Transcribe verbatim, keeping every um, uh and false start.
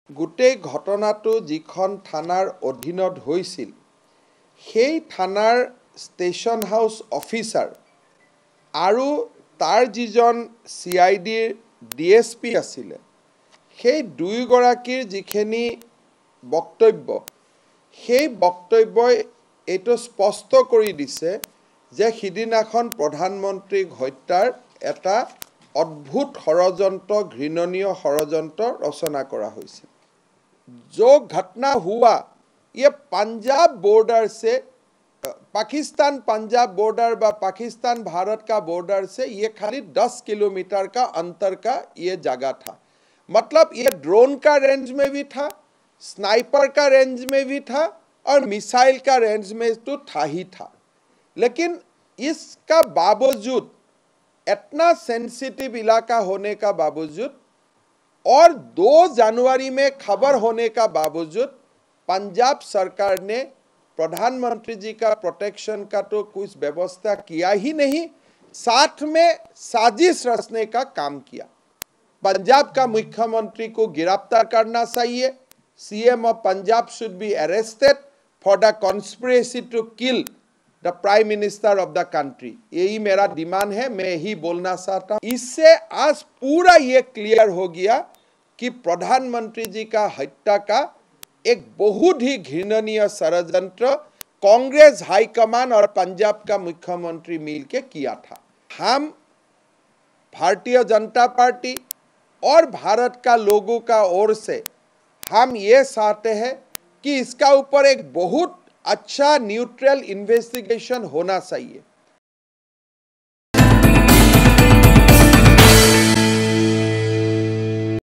গোটেই ঘটনাটো যিখন থানাৰ অধীনত হৈছিল সেই থানাৰ ষ্টেচন হাউস অফিচাৰ আৰু তাৰ যিজন চি আই ডিৰ ডি এছ পি আছিল সেই দুয়োগৰাকীৰ যিখিনি বক্তব্য সেই বক্তব্যই এইটো স্পষ্ট কৰি দিছে যে সিদিনাখন প্ৰধানমন্ত্ৰীক হত্যাৰ এটা অদ্ভুত ষড়যন্ত্ৰ ঘৃণনীয় ষড়যন্ত্ৰ ৰচনা কৰা হৈছে। जो घटना हुआ ये पंजाब बॉर्डर से पाकिस्तान पंजाब बॉर्डर व पाकिस्तान भारत का बॉर्डर से ये खाली दस किलोमीटर का अंतर का ये जगह था। मतलब ये ड्रोन का रेंज में भी था, स्नाइपर का रेंज में भी था और मिसाइल का रेंज में तो था ही था। लेकिन इसका बावजूद इतना सेंसिटिव इलाका होने का बावजूद और दो जनवरी में खबर होने का बावजूद पंजाब सरकार ने प्रधानमंत्री जी का प्रोटेक्शन का तो कुछ व्यवस्था किया ही नहीं, साथ में साजिश रचने का काम किया। पंजाब का मुख्यमंत्री को गिरफ्तार करना चाहिए। CM of Punjab should be arrested for the conspiracy to kill the prime minister of the country. यही मेरा डिमांड है, मैं यही बोलना चाहता हूँ। इससे आज पूरा ये क्लियर हो गया कि प्रधानमंत्री जी का हत्या का एक बहुत ही घृणनीय षड्यंत्र कांग्रेस हाईकमान और पंजाब का मुख्यमंत्री मिलकर किया था। हम भारतीय जनता पार्टी और भारत का लोगों का ओर से हम ये चाहते हैं कि इसका ऊपर एक बहुत अच्छा न्यूट्रल इन्वेस्टिगेशन होना चाहिए।